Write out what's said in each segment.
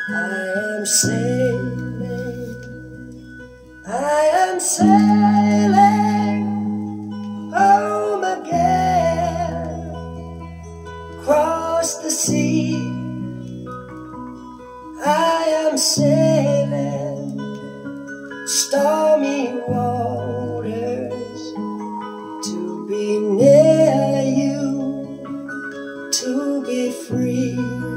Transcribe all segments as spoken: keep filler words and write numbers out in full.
I am sailing, I am sailing home again, across the sea. I am sailing stormy waters to be near you, to be free.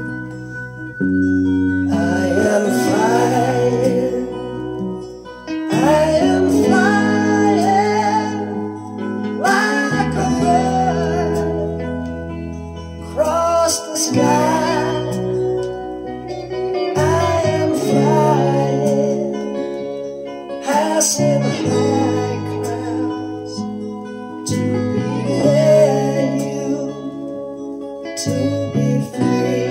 I am flying, I am flying like a bird across the sky. I am flying, passing high clouds to be near you, to be free.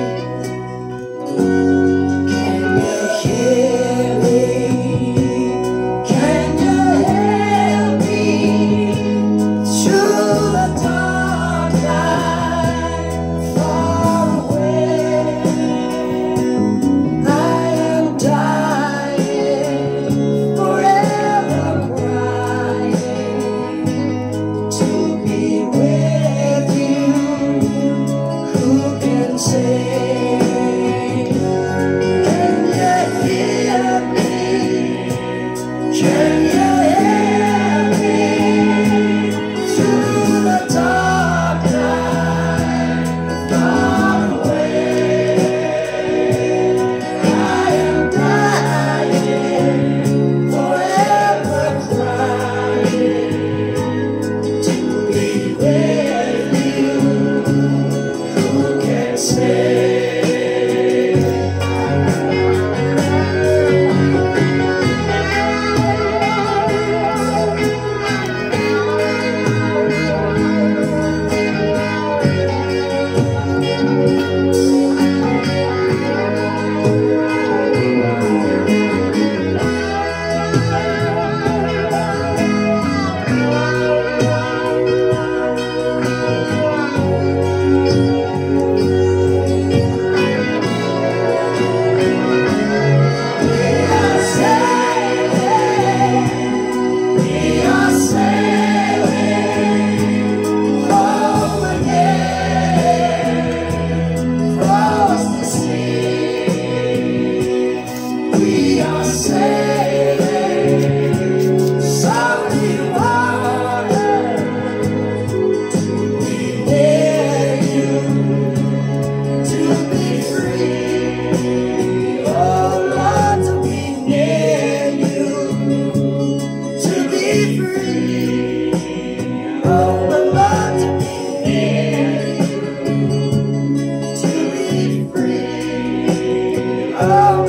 Oh,